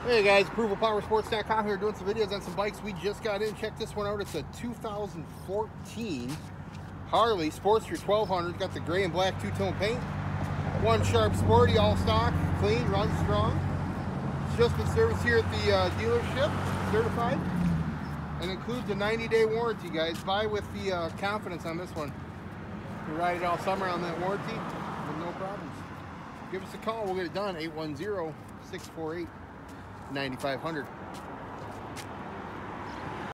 Hey guys, ApprovalPowerSports.com here doing some videos on some bikes we just got in. Check this one out. It's a 2014 Harley Sportster 1200. Got the gray and black two-tone paint. One sharp sporty, all stock, clean, runs strong. It's just been serviced here at the dealership, certified, and includes a 90-day warranty, guys. Buy with the confidence on this one. You ride it all summer on that warranty with no problems. Give us a call. We'll get it done. 810-648-9500.